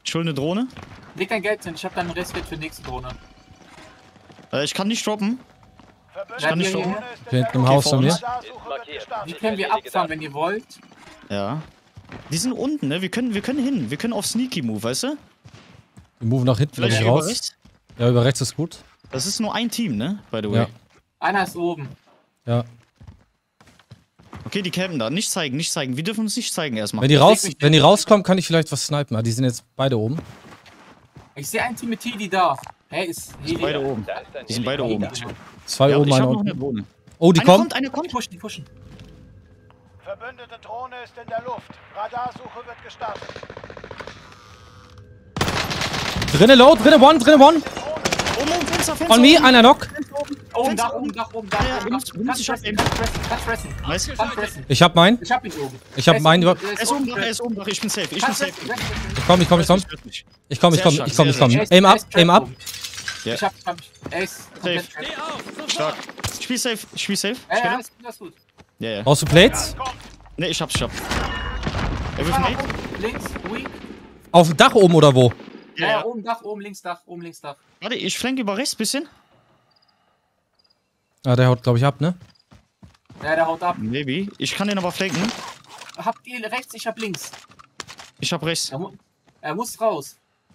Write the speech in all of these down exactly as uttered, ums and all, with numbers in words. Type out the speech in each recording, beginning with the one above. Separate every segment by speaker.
Speaker 1: Ich hol eine Drohne.
Speaker 2: Leg dein Geld hin, ich hab dann Restgeld für die nächste Drohne.
Speaker 1: Äh, ich kann nicht droppen. Ich kann nicht droppen.
Speaker 3: Hier hinten im Haus von mir.
Speaker 2: Die können wir abfahren, wenn ihr wollt.
Speaker 1: Ja. Die sind unten, ne? Wir können, wir können hin. Wir können auf Sneaky Move, weißt du?
Speaker 3: Wir move nach hinten,
Speaker 1: Vielleicht
Speaker 3: ich
Speaker 1: über
Speaker 3: raus.
Speaker 1: rechts?
Speaker 3: Ja, über rechts ist gut.
Speaker 1: Das ist nur ein Team, ne? By the way.
Speaker 3: Ja.
Speaker 2: Einer ist oben.
Speaker 3: Ja.
Speaker 1: Okay, die campen da. Nicht zeigen, nicht zeigen. Wir dürfen uns nicht zeigen erstmal.
Speaker 3: Wenn die, raus, wenn die rauskommen, kann ich vielleicht was snipen. Ah, die sind jetzt beide oben.
Speaker 2: Ich sehe ein Team mit Heli da. Hä, ist Heli.
Speaker 1: Beide oben. Die sind beide oben.
Speaker 3: Zwei
Speaker 1: Ja,
Speaker 3: oben,
Speaker 1: ich
Speaker 3: einer
Speaker 1: hab noch eine
Speaker 3: unten.
Speaker 1: Drohne.
Speaker 3: Oh, die
Speaker 1: Eine
Speaker 3: kommen.
Speaker 1: kommt, eine kommt.
Speaker 2: Die pushen, die pushen.
Speaker 4: Verbündete Drohne ist in der Luft. Radarsuche wird gestartet.
Speaker 3: Drinne low, drinne one, drinne one.
Speaker 1: Oben, oben, Fenster, Fenster.
Speaker 3: On me, einer knock.
Speaker 2: Oben, Dach, oben, Dach, oben, Dach.
Speaker 1: Ja, ja,
Speaker 2: oben,
Speaker 1: benutzt-
Speaker 2: Dach.
Speaker 1: benutzt
Speaker 2: Kannst
Speaker 1: dich
Speaker 2: fressen,
Speaker 1: auf
Speaker 2: kannst fressen, kannst fressen.
Speaker 1: Weißt du?
Speaker 2: Kannst fressen.
Speaker 3: Ich hab meinen.
Speaker 2: Ich hab ihn oben.
Speaker 3: Ich hab
Speaker 2: Er ist
Speaker 3: meinen
Speaker 2: oben,
Speaker 3: über-
Speaker 2: er
Speaker 1: Er ist oben, Dach, er ist oben, Dach. Ich bin safe. Ich bin
Speaker 2: Kannst
Speaker 1: safe.
Speaker 2: fressen, fressen.
Speaker 3: Ich komm, ich komm, ich komm.
Speaker 1: Hört mich.
Speaker 3: Ich komm, ich komm,
Speaker 1: Sehr
Speaker 3: ich komm, ich
Speaker 1: stark,
Speaker 3: komm.
Speaker 1: sehr,
Speaker 2: Er ist-
Speaker 3: Aim
Speaker 2: er
Speaker 3: up,
Speaker 2: ist
Speaker 3: aim up.
Speaker 1: Ja.
Speaker 2: Ich hab, hab er ist komplett
Speaker 1: Safe. Stark. Ich spiel safe. Ich spiel safe.
Speaker 2: Ja, ja,
Speaker 1: Spiel?
Speaker 2: ist das gut.
Speaker 1: Ja, ja.
Speaker 3: Brauchst du Plates?
Speaker 1: Ne, ich hab's, ich hab. Er wirft Nate.
Speaker 2: Links, weak.
Speaker 3: Auf dem Dach oben oder wo?
Speaker 2: Ja,
Speaker 1: Ja,
Speaker 2: ja,
Speaker 1: ja.
Speaker 2: oben Dach, oben links Dach, oben links Dach.
Speaker 1: Warte, ich flanke über rechts bisschen.
Speaker 3: Ah, der haut, glaube ich, ab, ne?
Speaker 2: Ja, der haut ab.
Speaker 1: Maybe. Ich kann den aber flanken.
Speaker 2: Habt ihr rechts, ich hab links.
Speaker 1: Ich hab rechts.
Speaker 2: Er, mu er muss raus.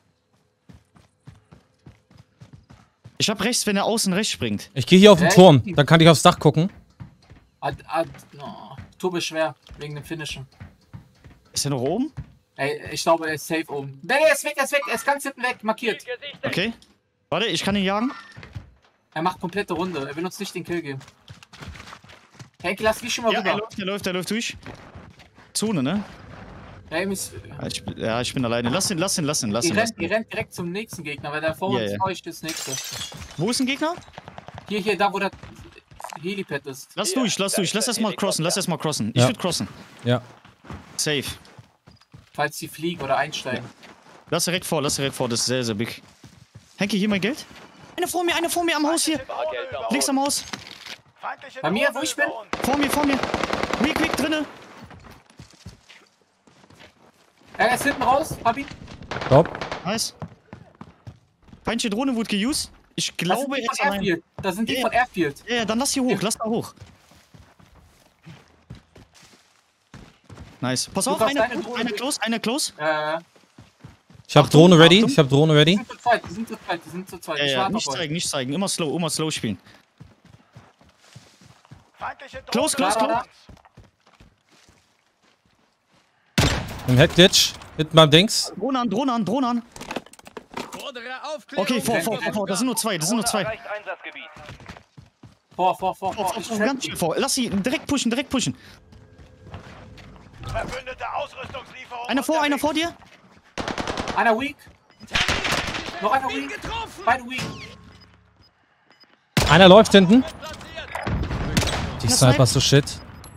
Speaker 1: Ich hab rechts, wenn er außen rechts springt.
Speaker 3: Ich gehe hier auf den
Speaker 2: Äh,
Speaker 3: Turm. Dann kann ich aufs Dach gucken.
Speaker 2: Ad, ad, no. Turbo ist schwer, wegen dem Finishen.
Speaker 1: Ist er noch oben?
Speaker 2: Ey, ich glaube, er ist safe oben. Nee, er ist weg, er ist weg, er ist ganz hinten weg, markiert.
Speaker 1: Okay. Warte, ich kann ihn jagen.
Speaker 2: Er macht komplette Runde, er will uns nicht den Kill geben. Henke, lass dich schon mal
Speaker 1: Ja, er
Speaker 2: rüber.
Speaker 1: läuft, er läuft, er läuft durch. Zone, ne?
Speaker 2: Ja, ihr müsst,
Speaker 1: Ja, ich, bin- ja, ich bin alleine. Lass ihn, lass ihn, lass ihn, lass
Speaker 2: ihr,
Speaker 1: ihn. Lass
Speaker 2: rennt, ihr
Speaker 1: ihn.
Speaker 2: rennt direkt zum nächsten Gegner, weil der vor
Speaker 1: Ja,
Speaker 2: uns
Speaker 1: ja.
Speaker 2: leuchtet das nächste.
Speaker 1: Wo ist ein Gegner?
Speaker 2: Hier, hier, da wo der Helipad ist.
Speaker 1: Lass durch, lass durch. Lass erst mal crossen, lass erst mal crossen. Ich
Speaker 3: Ja.
Speaker 1: würd crossen.
Speaker 3: Ja.
Speaker 1: Safe.
Speaker 2: Falls sie fliegen oder einsteigen.
Speaker 1: Lass direkt vor, lass direkt vor. Das ist sehr, sehr big. Henke, hier mein Geld. Eine vor mir, eine vor mir am Haus hier. Links am Haus.
Speaker 4: Feindliche
Speaker 2: Bei mir,
Speaker 4: Drohne
Speaker 2: wo ich bin?
Speaker 4: über uns.
Speaker 1: Vor mir, vor mir. Weak, weak drinne.
Speaker 2: Er ist hinten raus, hab ihn.
Speaker 3: Stopp.
Speaker 1: Nice. Feindliche Drohne wurde geused. Ich
Speaker 2: Das
Speaker 1: glaube,
Speaker 2: sind die
Speaker 1: er ist
Speaker 2: von
Speaker 1: allein.
Speaker 2: Airfield. Das sind die
Speaker 1: Ja,
Speaker 2: von Airfield.
Speaker 1: Ja, ja, dann lass hier hoch, lass da hoch. Nice. Pass auf,
Speaker 2: darfst
Speaker 1: einer
Speaker 2: deine
Speaker 1: close,
Speaker 2: Drohne
Speaker 1: einer
Speaker 2: durch-
Speaker 1: close, einer close.
Speaker 2: Äh,
Speaker 3: Ich hab
Speaker 1: Achtung,
Speaker 3: Drohne ready.
Speaker 1: Achtung.
Speaker 3: Ich hab Drohne
Speaker 2: die
Speaker 3: ready.
Speaker 2: sind zu zweit, die sind zu zweit, die sind zu zweit.
Speaker 1: Ja,
Speaker 2: Ich
Speaker 1: ja,
Speaker 2: warte
Speaker 1: nicht
Speaker 2: auf euch.
Speaker 1: zeigen, nicht zeigen. Immer slow, immer slow spielen.
Speaker 4: Feindliche Drohne
Speaker 1: Close, close,
Speaker 4: über
Speaker 2: close.
Speaker 4: uns.
Speaker 3: Im Headglitch. Hinten beim Dings.
Speaker 1: Drohne an, Drohne an, Drohne an. Okay, vor, vor, vor, vor. Das sind nur zwei, das sind nur zwei.
Speaker 4: Erreicht Einsatzgebiet.
Speaker 2: Vor, vor, vor,
Speaker 1: Vor,
Speaker 2: vor.
Speaker 1: vor,
Speaker 2: Ich
Speaker 1: vor,
Speaker 2: trap
Speaker 1: ganz
Speaker 2: die.
Speaker 1: schnell vor. Lass sie direkt pushen, direkt pushen.
Speaker 4: Verbündete Ausrüstungslieferung.
Speaker 1: Einer vor, einer vor dir.
Speaker 2: Einer weak. Noch einer weak. Beide weak.
Speaker 3: Einer läuft hinten. Die Sniper ist so shit.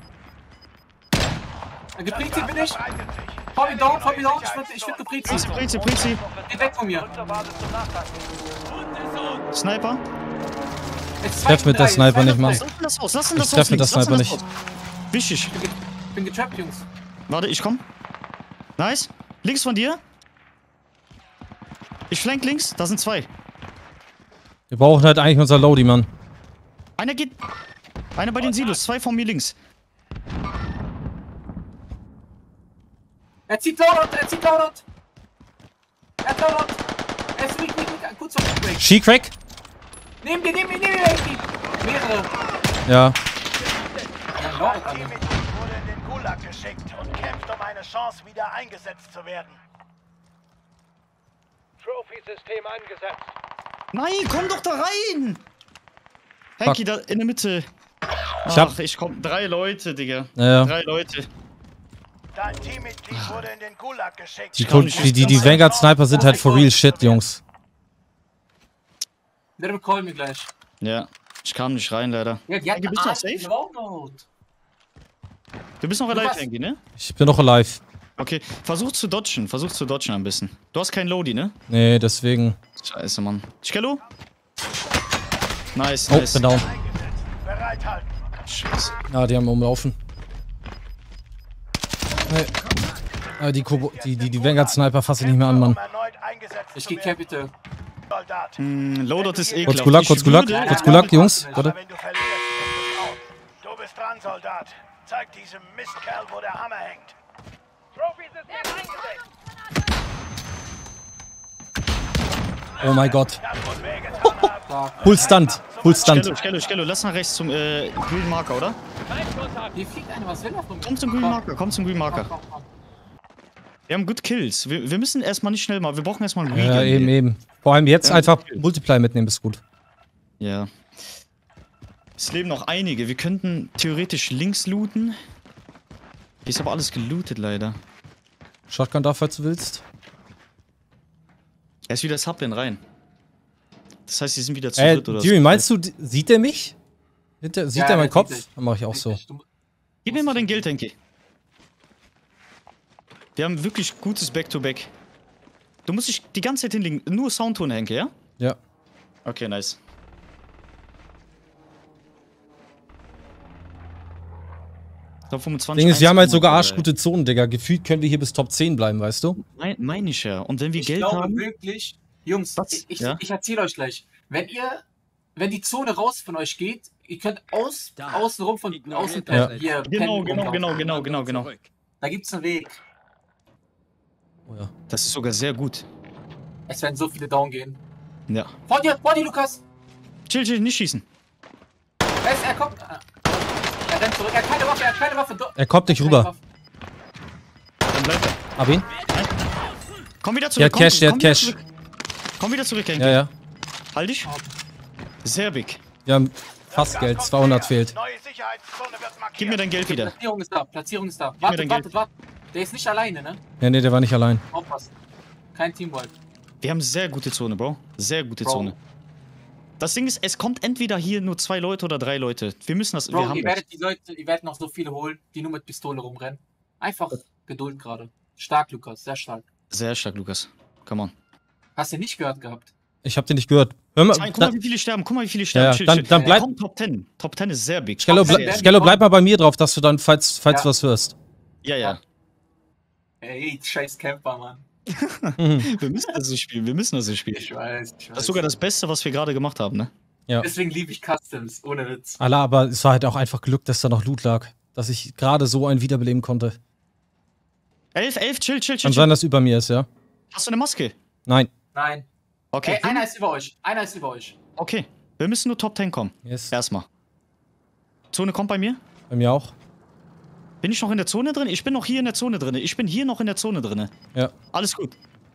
Speaker 2: Geprezi bin ich. Fahr mir down, fahr mir down. Ich wird, ich wird geprezi.
Speaker 1: Prezi, Prezi, Prezi.
Speaker 2: Geh weg von mir.
Speaker 4: Zur Basis zum Nachtanken.
Speaker 1: Sniper.
Speaker 2: Jetzt
Speaker 3: treff mit der
Speaker 2: drei,
Speaker 3: Sniper
Speaker 2: zwei,
Speaker 3: nicht mal.
Speaker 2: drei.
Speaker 1: Lass ihn das aus, lass ihn
Speaker 3: Ich
Speaker 1: das aus.
Speaker 3: treff mit der
Speaker 1: links, lass ihn
Speaker 3: Sniper
Speaker 1: das
Speaker 3: nicht.
Speaker 1: aus. Wichtig.
Speaker 2: Ich bin getrappt, Jungs.
Speaker 1: Warte, ich komm. Nice. Links von dir. Ich flank links, da sind zwei.
Speaker 3: Wir brauchen halt eigentlich unser Loadie, Mann.
Speaker 1: Einer geht. Einer bei den Silos, zwei von mir links.
Speaker 2: Er zieht Loadout, er zieht Loadout. Er hat Loadout. Er ist weak, weak, weak. Kurz auf den Break.
Speaker 3: She-Crack?
Speaker 2: Nehmen wir, nehmen wir, nehmen wir. Mehrere.
Speaker 3: Ja.
Speaker 2: Ja, Loadout
Speaker 4: Dein Team
Speaker 2: alle.
Speaker 4: mit uns wurde in den Gulag geschickt und kämpft um eine Chance, wieder eingesetzt zu werden. Trophy-System eingesetzt.
Speaker 1: Nein, komm doch da rein! Henki, da in der Mitte.
Speaker 3: Ich hab-
Speaker 1: Ach, ich komm. Drei Leute, Digga.
Speaker 3: Ja, ja.
Speaker 1: Drei Leute.
Speaker 4: Dein Teammitglied wurde in den Gulag geschickt.
Speaker 3: Die, die, die, die Vanguard Sniper sind halt for real shit, Jungs.
Speaker 2: Der recall mir gleich.
Speaker 1: Ja, ich kam nicht rein, leider.
Speaker 2: Ja, die hat
Speaker 1: Henki, bist du noch
Speaker 2: eine
Speaker 1: safe?
Speaker 2: Loadout.
Speaker 1: Du bist noch alive,
Speaker 2: was?
Speaker 1: Henki, ne?
Speaker 3: Ich bin noch alive.
Speaker 1: Okay, versuch zu dodgen. Versuch zu dodgen ein bisschen. Du hast keinen Lodi, ne?
Speaker 3: Nee, deswegen.
Speaker 1: Scheiße, Mann. Skello? Nice,
Speaker 3: Oh,
Speaker 1: nice.
Speaker 3: bin down.
Speaker 4: Bereithalten.
Speaker 1: Scheiße.
Speaker 3: Ja, die haben umlaufen. Nee. Ah, die, Kobo die, die, die Vanguard Sniper fasse ich nicht mehr an, Mann.
Speaker 4: Um erneut
Speaker 2: Ich geh Capital.
Speaker 4: Soldat.
Speaker 1: Mm, Loadout ist
Speaker 3: Kurz
Speaker 1: ekelhaft.
Speaker 3: Gulag,
Speaker 1: Ich
Speaker 3: kurz Gulag,
Speaker 1: würde-
Speaker 3: kurz Gulag, Jungs. Warte.
Speaker 4: Aber wenn du verlierst, ist es out. Du bist dran, Soldat. Zeig diesem Mistkerl, wo der Hammer hängt. Trophy-System eingesetzt.
Speaker 3: Oh mein Gott.
Speaker 4: Das muss wehgetan haben.
Speaker 3: Full Stunt. Full
Speaker 1: Skello,
Speaker 3: Stunt.
Speaker 1: Skello, Skello, lass nach rechts zum äh, grünen Marker, oder?
Speaker 2: Hier fliegt einer, was will er von mir?
Speaker 1: Komm zum grünen Marker, komm zum grünen Marker.
Speaker 2: Komm, komm, komm.
Speaker 1: Wir haben good Kills. Wir, wir müssen erstmal nicht schnell mal, wir brauchen erstmal einen Regen.
Speaker 3: Ja, eben, eben. Vor allem jetzt
Speaker 1: Ja,
Speaker 3: einfach
Speaker 1: okay.
Speaker 3: Multiply mitnehmen, ist gut.
Speaker 1: Ja. Es leben noch einige. Wir könnten theoretisch links looten. Hier ist aber alles gelootet, leider.
Speaker 3: Shotgun da, falls du willst.
Speaker 1: Er ist wieder Sublin rein. Das heißt, sie sind wieder zu
Speaker 3: Äh,
Speaker 1: dritt oder
Speaker 3: Jimmy,
Speaker 1: so.
Speaker 3: meinst du, d- sieht er mich? Sieht er, sieht
Speaker 2: Ja,
Speaker 3: er meinen
Speaker 2: der
Speaker 3: Kopf?
Speaker 2: sieht dich.
Speaker 3: Dann mach ich auch so.
Speaker 2: Du-
Speaker 1: Gib mir mal den Geld, Henki. Wir haben wirklich gutes Back-to-Back. Du musst dich die ganze Zeit hinlegen. Nur Soundton, Henke, ja?
Speaker 3: Ja.
Speaker 1: Okay, nice. Top fünfundzwanzig.
Speaker 3: Ding ist, wir haben halt
Speaker 1: eins
Speaker 3: sogar
Speaker 1: Komma null,
Speaker 3: arschgute Zonen, Digga. Gefühlt können wir hier bis Top zehn bleiben, weißt du?
Speaker 1: Mein, mein ich ja. Und wenn wir
Speaker 2: Ich
Speaker 1: Geld
Speaker 2: glaube
Speaker 1: haben.
Speaker 2: wirklich, Jungs,
Speaker 1: Was?
Speaker 2: ich, ich,
Speaker 1: Ja?
Speaker 2: ich erzähle euch gleich. Wenn ihr, wenn die Zone raus von euch geht, ihr könnt aus, außen rum von außen
Speaker 3: Ja.
Speaker 2: hier
Speaker 1: Genau,
Speaker 2: pennen
Speaker 1: genau,
Speaker 2: rumlaufen.
Speaker 1: genau, genau, genau, genau.
Speaker 2: Da gibt's einen Weg.
Speaker 3: Oh ja.
Speaker 1: Das ist sogar sehr gut.
Speaker 2: Es werden so viele down gehen.
Speaker 1: Ja.
Speaker 2: Vor dir, vor dir, Lukas!
Speaker 1: Chill, chill, nicht schießen.
Speaker 2: Er, ist, er kommt. Ah. Er rennt zurück. Er hat keine Waffe, er hat keine Waffe. Do-
Speaker 3: Er kommt nicht
Speaker 2: keine
Speaker 3: rüber.
Speaker 2: Waffe.
Speaker 1: Dann bleibt er.
Speaker 3: Hab ihn?
Speaker 1: Komm wieder zurück.
Speaker 3: Der hat
Speaker 1: komm,
Speaker 3: Cash, der
Speaker 1: komm
Speaker 3: hat
Speaker 1: wieder
Speaker 3: Cash.
Speaker 1: zurück. Komm wieder zurück, Henke.
Speaker 3: Ja, ja.
Speaker 1: Halt dich. Sehr big.
Speaker 3: Wir haben fast Geld. zweihundert fehlt.
Speaker 4: Neue Sicherheitszone wird markiert.
Speaker 1: Gib mir dein Geld wieder.
Speaker 2: Platzierung ist da, Platzierung ist da.
Speaker 1: mir
Speaker 2: Wartet,
Speaker 1: dein
Speaker 2: wartet, wartet. Der ist nicht alleine, ne?
Speaker 3: Ja, nee, der war nicht allein.
Speaker 2: Aufpassen. Kein Teamwork.
Speaker 1: Wir haben sehr gute Zone, Bro. Sehr gute
Speaker 2: Bro.
Speaker 1: Zone. Das Ding ist, es kommt entweder hier nur zwei Leute oder drei Leute. Wir müssen das.
Speaker 2: Bro,
Speaker 1: wir haben
Speaker 2: ihr
Speaker 1: das.
Speaker 2: werdet die Leute, ihr werdet noch so viele holen, die nur mit Pistole rumrennen. Einfach Geduld gerade. Stark, Lukas, sehr stark.
Speaker 1: Sehr stark, Lukas. Come on.
Speaker 2: Hast du nicht gehört gehabt?
Speaker 3: Ich hab den nicht gehört. Hör mal,
Speaker 1: Nein, guck
Speaker 3: da,
Speaker 1: mal, wie viele sterben. Guck mal, wie viele sterben.
Speaker 3: Ja,
Speaker 1: Chill,
Speaker 3: dann-
Speaker 1: chill.
Speaker 3: dann bleib-
Speaker 1: Komm, Top zehn. Top zehn ist sehr big.
Speaker 3: Skello,
Speaker 2: Sehr,
Speaker 3: ble
Speaker 2: sehr
Speaker 3: Skello,
Speaker 2: gut.
Speaker 3: bleib mal bei mir drauf, dass du dann, falls, falls
Speaker 2: Ja.
Speaker 3: du was hörst.
Speaker 1: Ja, ja.
Speaker 2: Ey, scheiß Camper, Mann.
Speaker 1: Wir müssen das so spielen. Wir müssen das so spielen.
Speaker 2: Ich weiß, ich weiß.
Speaker 1: Das ist sogar das Beste, was wir gerade gemacht haben, ne?
Speaker 3: Ja.
Speaker 2: Deswegen liebe ich Customs, ohne Witz.
Speaker 3: Allah, aber es war halt auch einfach Glück, dass da noch Loot lag. Dass ich gerade so einen wiederbeleben konnte.
Speaker 1: Elf, elf, chill, chill, chill.
Speaker 3: Kann
Speaker 1: chill.
Speaker 3: sein, dass über mir ist, ja?
Speaker 1: Hast du eine Maske?
Speaker 3: Nein.
Speaker 2: Nein.
Speaker 1: Okay.
Speaker 2: Ey, einer ist über euch. Einer ist über euch.
Speaker 1: Okay. Wir müssen nur Top zehn kommen.
Speaker 3: Yes.
Speaker 1: Erstmal. Zone kommt bei mir.
Speaker 3: Bei mir auch.
Speaker 1: Bin ich noch in der Zone drin? Ich bin noch hier in der Zone drin. Ich bin hier noch in der Zone drin.
Speaker 3: Ja.
Speaker 1: Alles gut.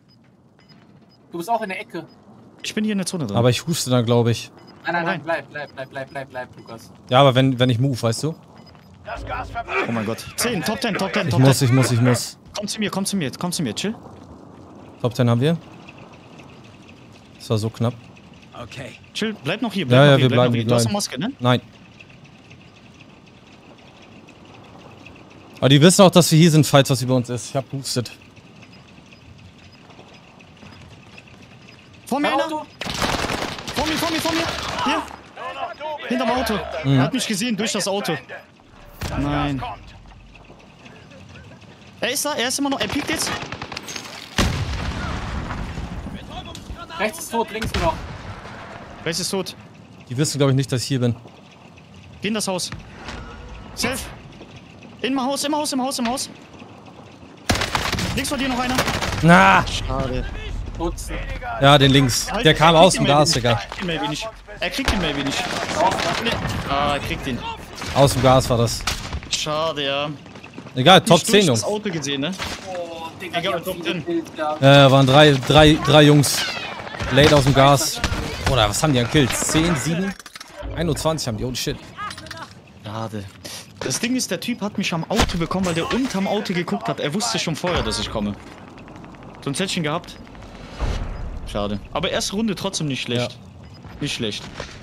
Speaker 2: Du bist auch in der Ecke.
Speaker 1: Ich bin hier in der Zone drin.
Speaker 3: Aber ich huste dann, glaube ich.
Speaker 2: Nein, nein,
Speaker 1: rein.
Speaker 2: nein, bleib, bleib, bleib, bleib, bleib, bleib, Lukas.
Speaker 3: Ja, aber wenn, wenn ich move, weißt du?
Speaker 4: Das Gas verbrennt.
Speaker 1: Oh mein Gott. zehn, Top zehn, Top zehn,
Speaker 3: Ich
Speaker 1: Top
Speaker 3: muss,
Speaker 1: zehn.
Speaker 3: ich muss, ich muss.
Speaker 1: Komm zu mir, komm zu mir, komm zu mir, chill.
Speaker 3: Top zehn haben wir. Das war so knapp.
Speaker 1: Chill, bleib noch hier, bleib
Speaker 3: Ja,
Speaker 1: noch
Speaker 3: ja,
Speaker 1: hier,
Speaker 3: wir
Speaker 1: bleib
Speaker 3: bleiben,
Speaker 1: noch hier.
Speaker 3: wir
Speaker 1: Du hast
Speaker 3: bleiben.
Speaker 1: eine Maske, ne?
Speaker 3: Nein. Aber die wissen auch, dass wir hier sind, falls was über uns ist. Ich hab boostet.
Speaker 1: Vor mir einer!
Speaker 2: Auto.
Speaker 1: Vor mir, vor mir, vor mir! Hier!
Speaker 4: Nur noch du bist
Speaker 1: Hinterm
Speaker 4: der
Speaker 1: Auto.
Speaker 4: Letzte.
Speaker 1: Er hat mich gesehen durch das Auto.
Speaker 4: Das
Speaker 1: Nein.
Speaker 4: Gas kommt.
Speaker 1: Er ist da, er ist immer noch, er piekt jetzt.
Speaker 2: Rechts ist tot, links noch.
Speaker 1: Rechts ist tot.
Speaker 3: Die wissen, glaube ich, nicht, dass ich hier bin.
Speaker 1: Geh in das Haus. Safe. Im Haus, im Haus, im Haus, im Haus. Links von dir noch einer.
Speaker 3: Na!
Speaker 1: Schade.
Speaker 2: Putzen.
Speaker 3: Ja, den links. Der kam aus dem Gas, Digga.
Speaker 1: Er kriegt den Maybe nicht. Ah, er kriegt ihn.
Speaker 3: Aus dem Gas war das.
Speaker 1: Schade, ja.
Speaker 3: Egal, Top
Speaker 1: Nicht
Speaker 3: zehn,
Speaker 1: durch
Speaker 3: Jungs.
Speaker 1: das Auto gesehen, ne?
Speaker 2: Oh, Digga,
Speaker 1: Egal,
Speaker 2: die haben
Speaker 1: Top
Speaker 2: viele
Speaker 1: zehn.
Speaker 2: Kills gehabt.
Speaker 3: Äh, waren drei, drei, drei Jungs. Late aus dem Gas. Oder was haben die an Kills? zehn, sieben? einundzwanzig haben die, holy shit.
Speaker 1: Schade. Das Ding ist, der Typ hat mich am Auto bekommen, weil der unterm Auto geguckt hat. Er wusste schon vorher, dass ich komme. Sonst hätte ich ihn gehabt. Schade. Aber erste Runde trotzdem nicht schlecht.
Speaker 3: Ja.
Speaker 1: Nicht schlecht.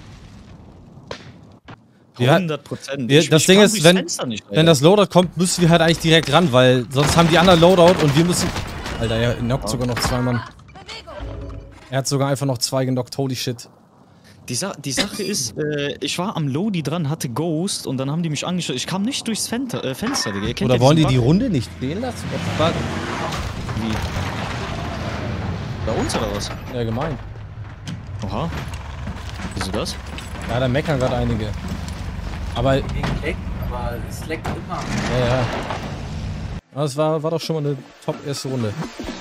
Speaker 3: Ja,
Speaker 1: hundert Prozent.
Speaker 3: wir- das Ding ist, wenn- Wenn das Loadout kommt, müssen wir halt eigentlich direkt ran, weil sonst haben die anderen Loadout und wir müssen... Alter, er knockt sogar noch zwei Mann. Er hat sogar einfach noch zwei genockt, holy shit.
Speaker 1: Die, Sa die Sache ist, äh, ich war am Lodi dran, hatte Ghost und dann haben die mich angeschaut. Ich kam nicht durchs Fenster, äh, Fenster Digga. Ihr kennt
Speaker 3: Oder
Speaker 1: ja
Speaker 3: wollen die
Speaker 1: diesen
Speaker 3: die
Speaker 1: Bug.
Speaker 3: Runde nicht stehen lassen? Was war-
Speaker 1: Wie? Bei uns oder was?
Speaker 3: Ja, gemein.
Speaker 1: Oha. Wieso das?
Speaker 3: Ja, da meckern gerade einige. Aber.
Speaker 2: Wegen Leck, aber es leckt immer.
Speaker 3: Ja, ja. Aber es war, war doch schon mal eine top erste Runde.